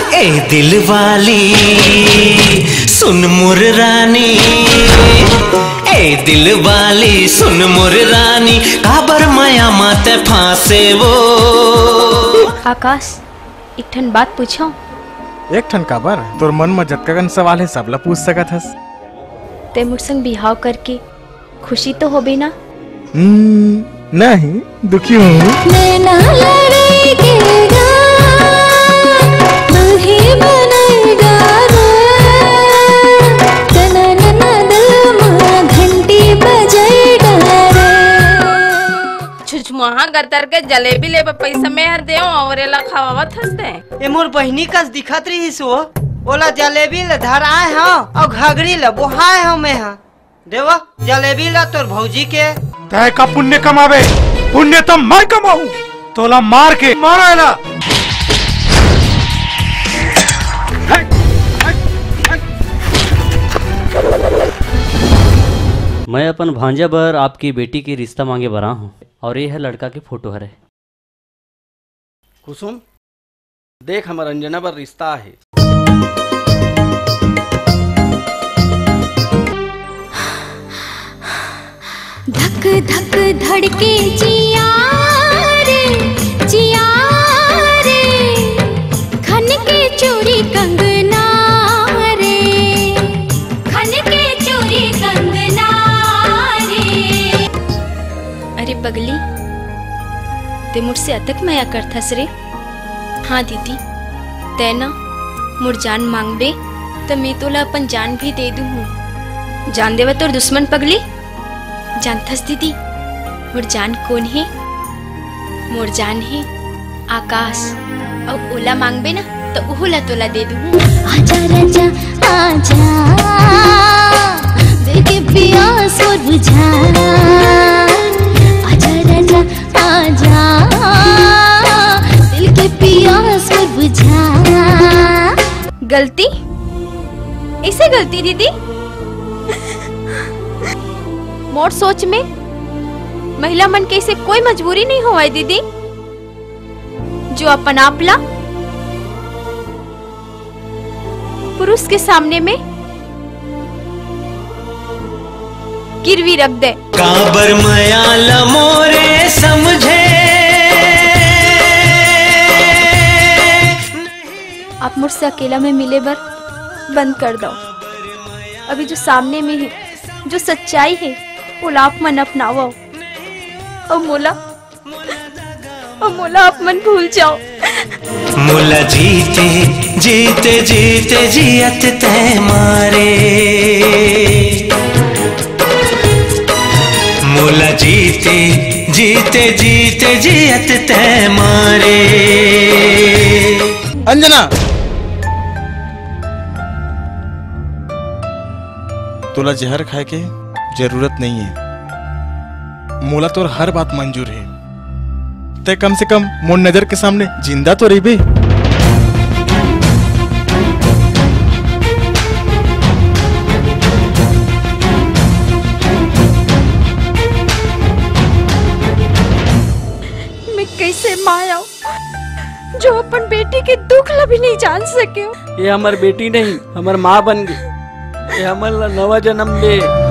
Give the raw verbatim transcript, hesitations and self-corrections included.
ए दिल वाली सुन मोर रानी, ए दिल वाली सुन मोर रानी, काबर माया माते फांसे वो। आकाश एक ठन बात पूछो। एक ठन काबर? तोर मन में जतका गन सवाल है सबला पूछ सकत हस। ते मुझ संग बिहाव करके खुशी तो होबे ना? नहीं, दुखी हूँ। वहाँ गतर के जलेबी ले पैसा में हर दे और एला खावावत हंसते। ए मोर बहिनी कस दिखत रही सो, ओला जलेबी ले धराए हाँ और घगरी ले बोहाए हाँ मैं हाँ। देवा जलेबी ला तोर भौजी के। तय का पुण्य कमावे, पुण्य तो मैं कमाऊं, तोला मार के मारा ला। मैं अपन भांजा बर आपकी बेटी की रिश्ता मांगे बरा हूँ और ये है लड़का की फोटो हरे। कुसुम देख हमार अंजना बर रिश्ता है। धक धक धड़के जिया रे जिया रे, खन के चूड़ी कंगना रे, खन के चूड़ी कंगना रे। अरे पगली ते मुझसे अतक माया करथस रे। हाँ दीदी ते ना मुड़ जान मांगबे तो मैं तोला अपन जान भी दे दूँ। जान देवा तोर दुश्मन पगली। जानथस दीदी मोर जान कौन है? मोर जान है आकाश। और ओला मांगबे ना तो ओला तोला दे दूँ। आजा राजा आजा, दिल के प्यास और बुझा। आजा राजा आजा, दिल के प्यास और बुझा। गलती? ऐसे गलती दीदी? मोर सोच में महिला मन के से कोई मजबूरी नहीं हुआ है दीदी, जो अपन आपला पुरुष के सामने में गिरवी रख दे। काबर माया मोरे समझे। आप मुझसे अकेला में मिले बर बंद कर दो। अभी जो सामने में है, जो सच्चाई है, वो आप मन अपनाओ और मोला और मोला आप मन भूल जाओ। मोला जीते जीते जीते जियत ते मारे, मोला जीते जीते जीते जियत ते मारे। अंजना तोला जहर खाए के जरूरत नहीं है। मोला तोर हर बात मंजूर है। ते कम से कम मोर नजर के सामने जिंदा तो रही बे। मैं कैसे माया जो अपन बेटी के दुख ला भी नहीं जान सके। ये हमार बेटी नहीं हमार माँ बन गई। ये हमार नवा जन्म दे।